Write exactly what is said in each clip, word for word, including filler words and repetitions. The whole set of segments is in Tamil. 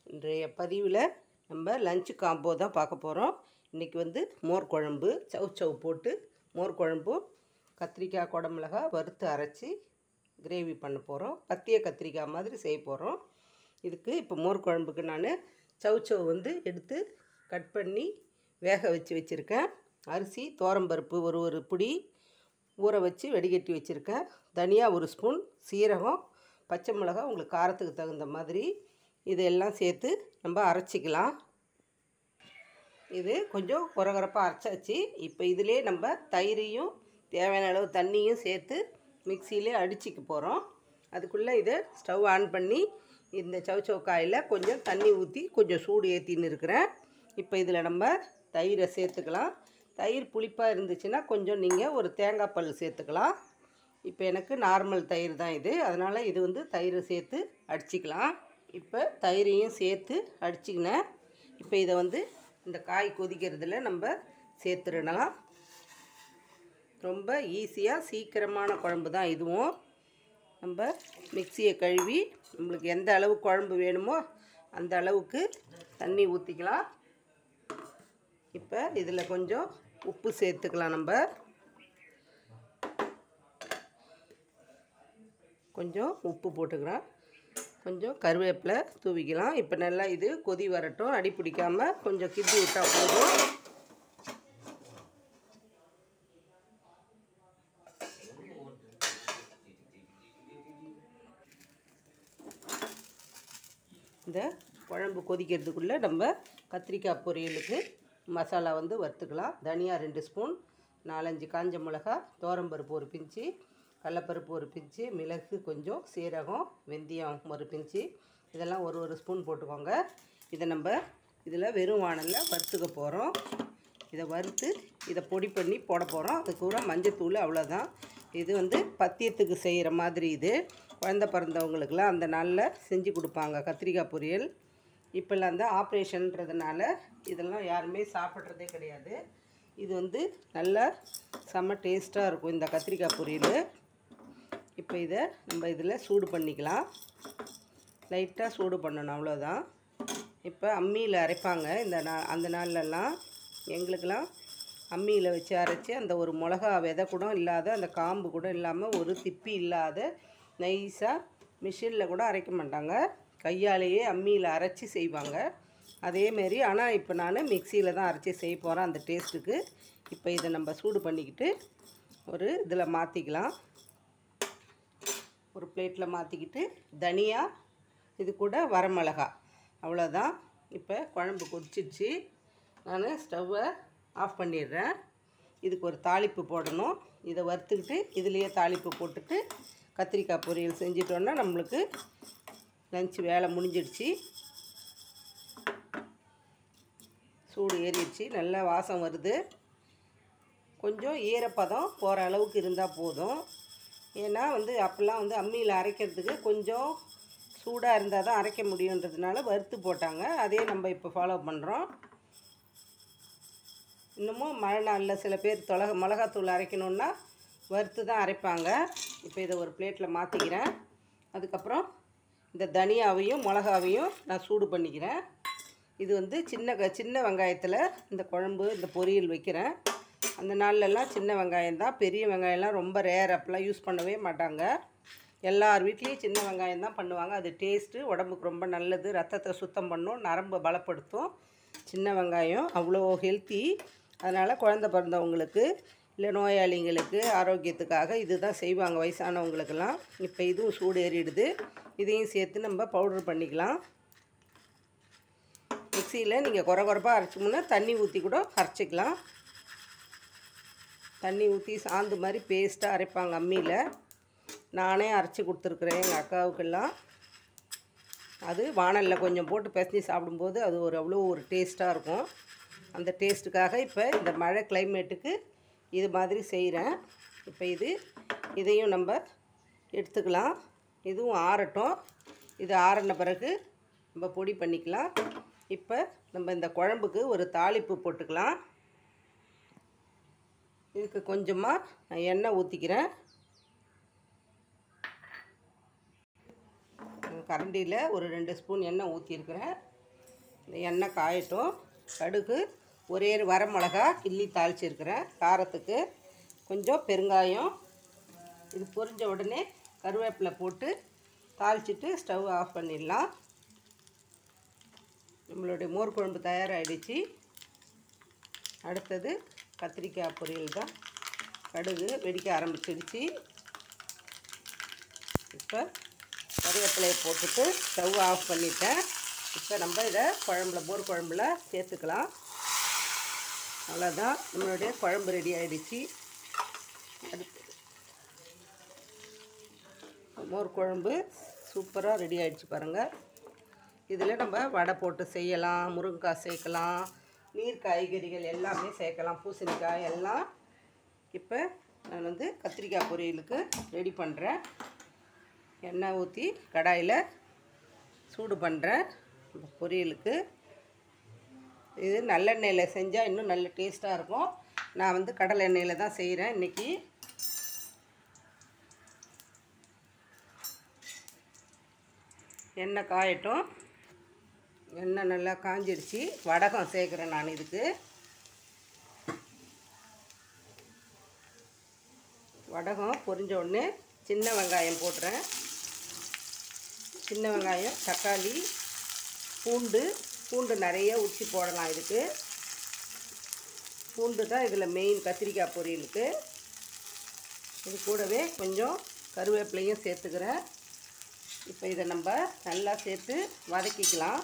இன்றைய பதிவில் நம்ம லஞ்ச் காம்போ தான் பார்க்க போகிறோம். இன்றைக்கி வந்து மோர் குழம்பு, சவ் சவ் போட்டு மோர் குழம்பும் கத்திரிக்காய் குடமிளகா வறுத்து அரைச்சி கிரேவி பண்ண போகிறோம். பத்திய கத்திரிக்காய் மாதிரி செய்ய போகிறோம். இதுக்கு இப்போ மோர் குழம்புக்கு நான் சவ் சவ் வந்து எடுத்து கட் பண்ணி வேக வச்சு வச்சுருக்கேன். அரிசி தோரம்பருப்பு ஒரு ஒரு பிடி ஊற வச்சு வடிகட்டி வச்சுருக்கேன். தனியா ஒரு ஸ்பூன், சீரகம், பச்சை மிளகாய் உங்களுக்கு காரத்துக்கு தகுந்த மாதிரி இதெல்லாம் சேர்த்து நம்ம அரைச்சிக்கலாம். இது கொஞ்சம் கொரகொரப்பாக அரைச்சாச்சு. இப்போ இதிலே நம்ம தயிரையும் தேவையான அளவு தண்ணியும் சேர்த்து மிக்சியிலே அடிச்சிக்க போகிறோம். அதுக்குள்ளே இதை ஸ்டவ் ஆன் பண்ணி இந்த சவ் சவ் காயில் கொஞ்சம் தண்ணி ஊற்றி கொஞ்சம் சூடு ஏற்றின்னு இருக்கிறேன். இப்போ இதில் நம்ம தயிரை சேர்த்துக்கலாம். தயிர் புளிப்பாக இருந்துச்சுன்னா கொஞ்சம் நீங்கள் ஒரு தேங்காய் பல் சேர்த்துக்கலாம். இப்போ எனக்கு நார்மல் தயிர் தான் இது, அதனால் இது வந்து தயிரை சேர்த்து அடிச்சிக்கலாம். இப்போ தயிரையும் சேர்த்து அடிச்சிக்கினேன். இப்போ இதை வந்து இந்த காய் கொதிக்கிறதுல நம்ம சேர்த்துடலாம். ரொம்ப ஈஸியாக சீக்கிரமான குழம்பு தான் இதுவும். நம்ம மிக்சியை கழுவி நம்மளுக்கு எந்த அளவு குழம்பு வேணுமோ அந்த அளவுக்கு தண்ணி ஊற்றிக்கலாம். இப்போ இதில் கொஞ்சம் உப்பு சேர்த்துக்கலாம். நம்ம கொஞ்சம் உப்பு போட்டுக்கிறோம், கொஞ்சம் கருவேப்பிலை தூவிக்கலாம். இப்போ நல்லா இது கொதி வரட்டும். அடி பிடிக்காமல் கொஞ்சம் கிண்டி விட்டால் போதும். இந்த குழம்பு கொதிக்கிறதுக்குள்ளே நம்ம கத்திரிக்காய் பொரியலுக்கு மசாலா வந்து வறுத்துக்கலாம். தனியா ரெண்டு ஸ்பூன், நாலஞ்சு காஞ்ச மிளகா, தோரம்பருப்பு ஒரு பிஞ்சு, கடலப்பருப்பு ஒரு பிஞ்சு, மிளகு கொஞ்சம், சீரகம், வெந்தயம் ஒரு பிஞ்சு, இதெல்லாம் ஒரு ஒரு ஸ்பூன் போட்டுக்கோங்க. இதை நம்ம இதில் வெறும் வானலில் வறுத்துக்க போகிறோம். இதை வறுத்து இதை பொடி பண்ணி போட போகிறோம். அது கூட மஞ்சத்தூள், அவ்வளோதான். இது வந்து பத்தியத்துக்கு செய்கிற மாதிரி. இது குழந்த பிறந்தவங்களுக்கெல்லாம் அந்த நாளில் செஞ்சு கொடுப்பாங்க கத்திரிக்காய் பொரியல். இப்போல்லாம் தான் ஆப்ரேஷன்றதுனால இதெல்லாம் யாருமே சாப்பிட்றதே கிடையாது. இது வந்து நல்லா செம்ம டேஸ்ட்டாக இருக்கும் இந்த கத்திரிக்காய் பொரியல். இப்போ இதை நம்ம இதில் சூடு பண்ணிக்கலாம். லைட்டாக சூடு பண்ணணும், அவ்வளோதான். இப்போ அம்மியில் அரைப்பாங்க இந்த நா அந்த நாள்லலாம். எங்களுக்கெல்லாம் அம்மியில் வச்சு அரைச்சி அந்த ஒரு மிளகா விதை கூட இல்லாத, அந்த காம்பு கூட இல்லாமல், ஒரு திப்பி இல்லாத நைஸாக மிஷினில் கூட அரைக்க மாட்டாங்க. கையாலேயே அம்மியில் அரைச்சி செய்வாங்க அதேமாரி. ஆனால் இப்போ நான் மிக்சியில் தான் அரைச்சி செய்ய போகிறேன் அந்த டேஸ்ட்டுக்கு. இப்போ இதை நம்ம சூடு பண்ணிக்கிட்டு ஒரு இதில் மாற்றிக்கலாம். ஒரு பிளேட்டில் மாற்றிக்கிட்டு தனியா, இது கூட வரமிளகா, அவ்வளோதான். இப்போ குழம்பு கொதிச்சிடுச்சு. நான் ஸ்டவ்வை ஆஃப் பண்ணிடுறேன். இதுக்கு ஒரு தாளிப்பு போடணும். இதை வறுத்துக்கிட்டு இதுலேயே தாளிப்பு போட்டுட்டு கத்திரிக்காய் பொரியல் செஞ்சிட்டோன்னா நம்மளுக்கு லஞ்ச் வேலை முடிஞ்சிடுச்சு. சூடு ஏறிடுச்சு, நல்லா வாசம் வருது. கொஞ்சம் ஈரப்பதம் போகிற அளவுக்கு இருந்தால் போதும். ஏன்னா வந்து அப்போல்லாம் வந்து அம்மியில் அரைக்கிறதுக்கு கொஞ்சம் சூடாக இருந்தால் தான் அரைக்க முடியுன்றதுனால வறுத்து போட்டாங்க. அதே நம்ம இப்போ ஃபாலோ பண்ணுறோம். இன்னமும் மழை நாளில் சில பேர் தொலக மிளகாத்தூள் அரைக்கணுன்னா வறுத்து தான் அரைப்பாங்க. இப்போ இதை ஒரு பிளேட்டில் மாற்றிக்கிறேன். அதுக்கப்புறம் இந்த தனியாவையும் மிளகாவையும் நான் சூடு பண்ணிக்கிறேன். இது வந்து சின்ன க சின்ன வெங்காயத்தில் இந்த குழம்பு இந்த பொரியல் வைக்கிறேன். அந்த நாள்லலாம் சின்ன வெங்காயம் தான், பெரிய வெங்காயம்லாம் ரொம்ப ரேர், அப்போலாம் யூஸ் பண்ணவே மாட்டாங்க. எல்லார் வீட்லேயும் சின்ன வெங்காயம் தான் பண்ணுவாங்க. அது டேஸ்ட்டு, உடம்புக்கு ரொம்ப நல்லது, ரத்தத்தை சுத்தம் பண்ணும், நரம்பை பலப்படுத்தும். சின்ன வெங்காயம் அவ்வளோ ஹெல்த்தி. அதனால் குழந்த பிறந்தவங்களுக்கு இல்லை நோயாளிங்களுக்கு ஆரோக்கியத்துக்காக இது தான் செய்வாங்க வயசானவங்களுக்கெல்லாம். இப்போ இதுவும் சூடு ஏறிடுது. இதையும் சேர்த்து நம்ம பவுட்ரு பண்ணிக்கலாம். மிக்சியில் நீங்கள் குறை குறைப்பாக அரைச்சிக்கணுன்னா தண்ணி ஊற்றி கூட அரைச்சிக்கலாம். தண்ணி ஊற்றி சாந்து மாதிரி பேஸ்ட்டாக அரைப்பாங்க அம்மியில். நானே அரைச்சி கொடுத்துருக்குறேன் எங்கள் அக்காவுக்கெல்லாம். அது வானலில் கொஞ்சம் போட்டு பிசைஞ்சு சாப்பிடும்போது அது ஒரு அவ்வளோ ஒரு டேஸ்ட்டாக இருக்கும். அந்த டேஸ்ட்டுக்காக இப்போ இந்த மழை கிளைமேட்டுக்கு இது மாதிரி செய்கிறேன். இப்போ இது இதையும் நம்ம எடுத்துக்கலாம். இதுவும் ஆறட்டும். இது ஆறின பிறகு நம்ம பொடி பண்ணிக்கலாம். இப்போ நம்ம இந்த குழம்புக்கு ஒரு தாளிப்பு போட்டுக்கலாம். இதுக்கு கொஞ்சமாக நான் எண்ணெய் ஊற்றிக்கிறேன். கரண்டியில் ஒரு ரெண்டு ஸ்பூன் எண்ணெய் ஊற்றிருக்கிறேன். இந்த எண்ணெய் காயட்டும். கடுகு, ஒரே ஒரு வரமிளகா கிள்ளி தாளிச்சிருக்கிறேன் காரத்துக்கு. கொஞ்சம் பெருங்காயம். இது பொரிஞ்ச உடனே கருவேப்பிலை போட்டு தாளிச்சிட்டு ஸ்டவ் ஆஃப் பண்ணிடலாம். நம்மளுடைய மோர் குழம்பு தயாராகிடுச்சு. அடுத்தது கத்திரிக்காய் பொரியல் தான். கடுகு வெடிக்க ஆரம்பிச்சிடுச்சு. இப்போ கருவேப்பிலையை போட்டுட்டு ஸ்டவ் ஆஃப் பண்ணிட்டேன். இப்போ நம்ம இதை குழம்புல மோர் குழம்புல சேர்த்துக்கலாம். அவ்வளோதான், நம்மளுடைய குழம்பு ரெடி ஆகிடுச்சு. அடுத்து மோர் குழம்பு சூப்பராக ரெடி ஆகிடுச்சு பாருங்கள். இதில் நம்ம வடை போட்டு செய்யலாம், முருங்கைக்காய் சேர்க்கலாம், நீர் காய்கறிகள் எல்லாமே சேர்க்கலாம், பூசணிக்காய் எல்லாம். இப்போ நான் வந்து கத்திரிக்காய் பொரியலுக்கு ரெடி பண்ணுறேன். எண்ணெய் ஊற்றி கடாயில் சூடு பண்ணுறேன் பொரியலுக்கு. இது நல்லெண்ணெயில் செஞ்சால் இன்னும் நல்ல டேஸ்ட்டாக இருக்கும். நான் வந்து கடலை எண்ணெயில் தான் செய்கிறேன் இன்றைக்கி. எண்ணெய் காயட்டும். எண்ணெய் நல்லா காஞ்சிடுச்சு. வடகம் சேர்க்குறேன் நான் இதுக்கு. வடகம் பொரிஞ்ச உடனே சின்ன வெங்காயம் போட்டுறேன். சின்ன வெங்காயம், தக்காளி, பூண்டு. பூண்டு நிறைய ஊற்றி போடலாம் இதுக்கு. பூண்டு தான் இதில் மெயின் கத்திரிக்காய் பொரியலுக்கு. இது கூடவே கொஞ்சம் கருவேப்பிலையும் சேர்த்துக்கிறேன். இப்போ இதை நம்ம நல்லா சேர்த்து வதக்கிக்கலாம்.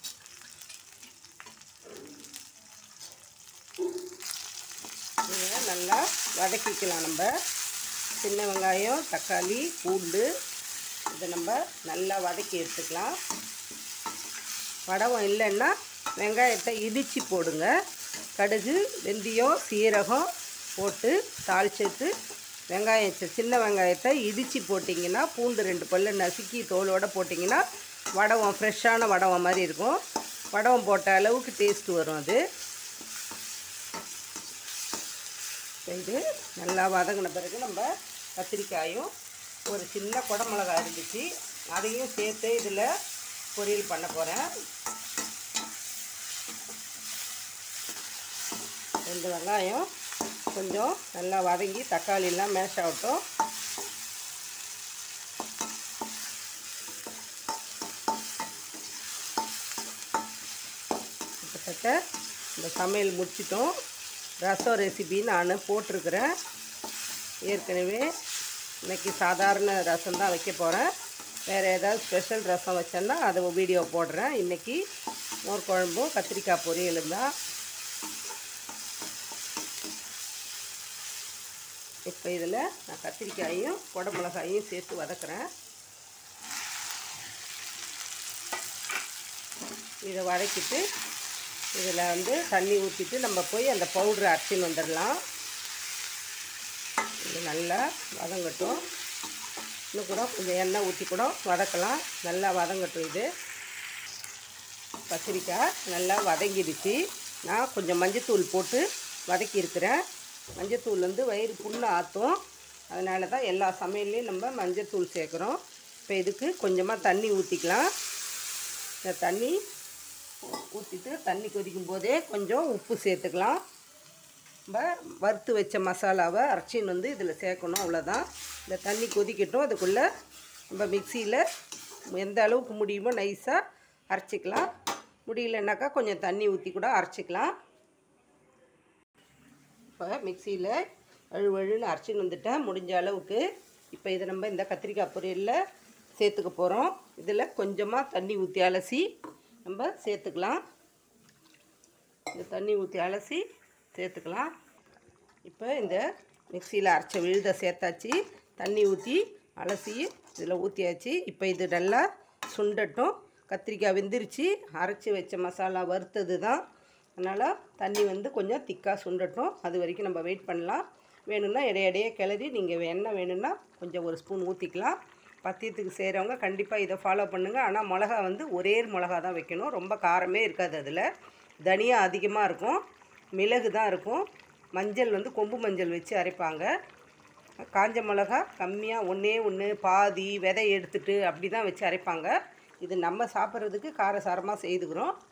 இதை நல்லா வதக்கிக்கலாம். நம்ம சின்ன வெங்காயம், தக்காளி, பூண்டு இதை நம்ம நல்லா வதக்கி எடுத்துக்கலாம். வடகம் இல்லைன்னா வெங்காயத்தை இடித்து போடுங்க. கடுகு, வெந்தயம், சீரகம் போட்டு தாளிச்சிட்டு வெங்காயம் சின்ன வெங்காயத்தை இடித்து போட்டிங்கன்னா, பூண்டு ரெண்டு பல்லு நசுக்கி தோலோடு போட்டிங்கன்னா வடகம் ஃப்ரெஷ்ஷான வடகம் மாதிரி இருக்கும். வடகம் போட்ட அளவுக்கு டேஸ்ட் வரும் அது. இது நல்லா வதங்கின பிறகு நம்ம கத்திரிக்காயும் ஒரு சின்ன குடமிளகாய் இருந்துச்சு, அதையும் சேர்த்து இதில் பொரியல் பண்ண போகிறேன். ரெண்டு வெங்காயம் கொஞ்சம் நல்லா வதங்கி தக்காளியெல்லாம் மேஷ் ஆகட்டும். கிட்டத்தட்ட இந்த சமையல் முடிச்சிட்டோம். ரசம் ரெசிபி நான் போட்டிருக்கிறேன் ஏற்கனவே. இன்றைக்கி சாதாரண ரசம் தான் வைக்க போகிறேன். வேறு ஏதாவது ஸ்பெஷல் ரசம் வச்சேன்னா அதை வீடியோ போடுறேன். இன்றைக்கி மோர் குழம்பும் கத்திரிக்காய் பொரியலும் தான். இப்போ இதில் நான் கத்திரிக்காயும் குடமிளகாயும் சேர்த்து வதக்குறேன். இதை வதக்கிட்டு இதில் வந்து தண்ணி ஊற்றிட்டு நம்ம போய் அந்த பவுட்ரு அரைச்சின்னு வந்துடலாம். இது நல்லா வதங்கட்டும். இன்னும் கூட கொஞ்சம் எண்ணெய் ஊற்றி கூட வதக்கலாம். நல்லா வதங்கட்டும். இது கத்திரிக்காய் நல்லா வதங்கிடுச்சு. நான் கொஞ்சம் மஞ்சத்தூள் போட்டு வதக்கியிருக்கிறேன். மஞ்சத்தூள் வந்து வயிறு புண்ணு ஆற்றும். அதனால தான் எல்லா சமையல்லையும் நம்ம மஞ்சத்தூள் சேர்க்குறோம். இப்போ இதுக்கு கொஞ்சமாக தண்ணி ஊற்றிக்கலாம். இந்த தண்ணி ஊற்றிட்டு தண்ணி கொதிக்கும் போதே கொஞ்சம் உப்பு சேர்த்துக்கலாம். நம்ம வறுத்து வச்ச மசாலாவை அரைச்சின்னு வந்து இதில் சேர்க்கணும். அவ்வளோதான். இந்த தண்ணி கொதிக்கட்டும். அதுக்குள்ளே நம்ம மிக்சியில் எந்த அளவுக்கு முடியுமோ நைஸாக அரைச்சிக்கலாம். முடியலன்னாக்கா கொஞ்சம் தண்ணி ஊற்றி கூட அரைச்சிக்கலாம். இப்போ மிக்சியில் வழுவழுன்னு அரைச்சின்னு வந்துட்டேன் முடிஞ்ச அளவுக்கு. இப்போ இதை நம்ம இந்த கத்திரிக்காய் பொரியலில் சேர்த்துக்க போகிறோம். இதில் கொஞ்சமாக தண்ணி ஊற்றி அலசி நம்ம சேர்த்துக்கலாம். இந்த தண்ணி ஊற்றி அலசி சேர்த்துக்கலாம். இப்போ இந்த மிக்சியில் அரைச்ச விழுதை சேர்த்தாச்சு. தண்ணி ஊற்றி அலசி இதில் ஊற்றியாச்சு. இப்போ இது நல்லா சுண்டட்டும். கத்திரிக்காய் வெந்துருச்சு. அரைச்சி வச்ச மசாலா வறுத்தது தான். அதனால் தண்ணி வந்து கொஞ்சம் திக்காக சுண்டட்டும். அது வரைக்கும் நம்ம வெயிட் பண்ணலாம். வேணும்னா இடையிடையே கிளறி நீங்கள் எண்ணெய் வேணும்னா கொஞ்சம் ஒரு ஸ்பூன் ஊற்றிக்கலாம். பத்தியத்துக்கு செய்கிறவங்க கண்டிப்பாக இதை ஃபாலோ பண்ணுங்கள். ஆனால் மிளகா வந்து ஒரே மிளகா தான் வைக்கணும். ரொம்ப காரமே இருக்காது. அதில் தனியா அதிகமாக இருக்கும், மிளகு தான் இருக்கும். மஞ்சள் வந்து கொம்பு மஞ்சள் வச்சு அரைப்பாங்க. காஞ்ச மிளகா கம்மியாக ஒன்றே ஒன்று பாதி விதை எடுத்துட்டு அப்படி தான் வச்சு அரைப்பாங்க. இது நம்ம சாப்பிட்றதுக்கு காரசாரமாக செய்துக்கிறோம்.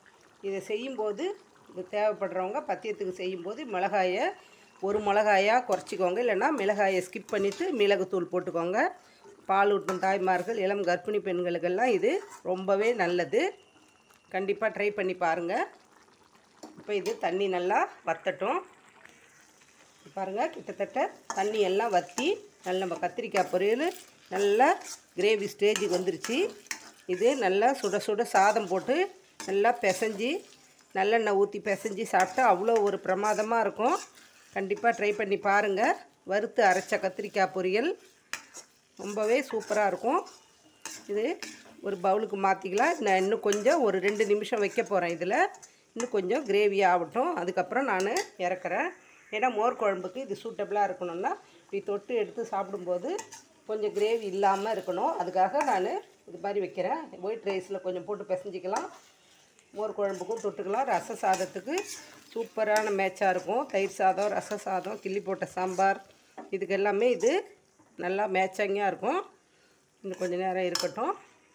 இதை செய்யும்போது இது தேவைப்படுறவங்க பத்தியத்துக்கு செய்யும்போது மிளகாயை ஒரு மிளகாயாக குறைச்சிக்கோங்க, இல்லைன்னா மிளகாயை ஸ்கிப் பண்ணிவிட்டு மிளகுத்தூள் போட்டுக்கோங்க. பால் ஊட்டும் தாய்மார்கள், இளம் கர்ப்பிணி பெண்களுக்கெல்லாம் இது ரொம்பவே நல்லது. கண்டிப்பாக ட்ரை பண்ணி பாருங்கள். இப்போ இது தண்ணி நல்லா வற்றட்டும். பாருங்கள், கிட்டத்தட்ட தண்ணி எல்லாம் வற்றி நல்ல நம்ம கத்திரிக்காய் பொரியல் நல்லா கிரேவி ஸ்டேஜுக்கு வந்துருச்சு. இது நல்லா சுட சுட சாதம் போட்டு நல்லா பிசைஞ்சி நல்லெண்ணெய் ஊற்றி பிசைஞ்சி சாப்பிட்டா அவ்வளோ ஒரு பிரமாதமாக இருக்கும். கண்டிப்பாக ட்ரை பண்ணி பாருங்கள். வறுத்து அரைச்ச கத்திரிக்காய் பொரியல் ரொம்பவே சூப்பராக இருக்கும். இது ஒரு பவுலுக்கு மாற்றிக்கலாம். நான் இன்னும் கொஞ்சம் ஒரு ரெண்டு நிமிஷம் வைக்க போகிறேன். இதில் இன்னும் கொஞ்சம் கிரேவி ஆகட்டும், அதுக்கப்புறம் நான் இறக்குறேன். ஏன்னா மோர் குழம்புக்கு இது சூட்டபிளாக இருக்கணும்னா இப்படி தொட்டு எடுத்து சாப்பிடும்போது கொஞ்சம் கிரேவி இல்லாமல் இருக்கணும். அதுக்காக நான் இது மாதிரி வைக்கிறேன். ஒயிட் ரைஸில் கொஞ்சம் போட்டு பிசைஞ்சிக்கலாம், மோர் குழம்புக்கும் தொட்டுக்கலாம். ரச சாதத்துக்கு சூப்பரான மேட்சாக இருக்கும். தயிர் சாதம், ரச சாதம், கிள்ளி போட்ட சாம்பார், இதுக்கு எல்லாமே இது நல்லா மேட்சிங்காக இருக்கும். இன்னும் கொஞ்சம் நேரம் இருக்கட்டும்.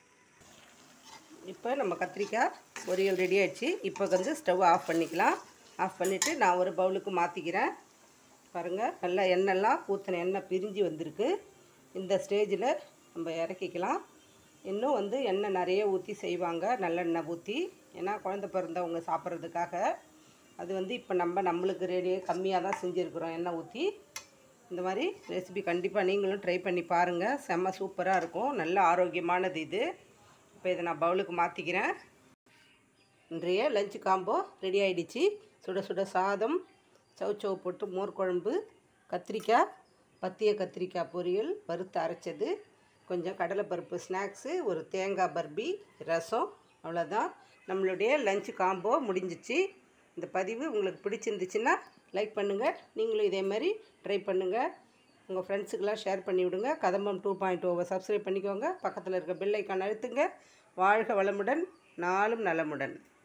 இப்போ நம்ம கத்திரிக்காய் பொரியல் ரெடி ஆகிடுச்சு. இப்போ வந்து ஸ்டவ் ஆஃப் பண்ணிக்கலாம். ஆஃப் பண்ணிவிட்டு நான் ஒரு பவுலுக்கு மாற்றிக்கிறேன். பாருங்கள், நல்லா எண்ணெய்லாம் ஊற்றின எண்ணெய் பிரிஞ்சு வந்திருக்கு. இந்த ஸ்டேஜில் நம்ம இறக்கிக்கலாம். இன்னும் வந்து எண்ணெய் நிறைய ஊற்றி செய்வாங்க, நல்லெண்ணெய் ஊற்றி. ஏன்னா குழந்தை பிறந்தவங்க சாப்பிட்றதுக்காக. அது வந்து இப்போ நம்ம நம்மளுக்கு ரெடி கம்மியாக தான் செஞ்சுருக்குறோம் எண்ணெய் ஊற்றி. இந்த மாதிரி ரெசிபி கண்டிப்பாக நீங்களும் ட்ரை பண்ணி பாருங்கள். செம்ம சூப்பராக இருக்கும், நல்ல ஆரோக்கியமானது இது. இப்போ இதை நான் பவுலுக்கு மாற்றிக்கிறேன். இன்றைய லஞ்சு காம்போ ரெடி ஆகிடுச்சு. சுட சுட சாதம், சவுச்சவு போட்டு மோர் குழம்பு, கத்திரிக்காய், பத்திய கத்திரிக்காய் பொரியல், வறுத்து அரைச்சது, கொஞ்சம் கடலைப்பருப்பு ஸ்நாக்ஸு, ஒரு தேங்காய் பர்பி, ரசம், அவ்வளோதான். நம்மளுடைய லஞ்சு காம்போ முடிஞ்சிச்சு. இந்த பதிவு உங்களுக்கு பிடிச்சிருந்துச்சுன்னா லைக் பண்ணுங்கள். நீங்களும் இதே மாதிரி ட்ரை பண்ணுங்கள். உங்கள் ஃப்ரெண்ட்ஸுக்கெல்லாம் ஷேர் பண்ணி விடுங்க. கதம்பம் டூ பாயிண்ட் ஓவை சப்ஸ்கிரைப் பண்ணிக்கோங்க. பக்கத்தில் இருக்க பெல் ஐக்கான் அழுத்துங்க. வாழ்க வளமுடன், நாளும் நலமுடன்.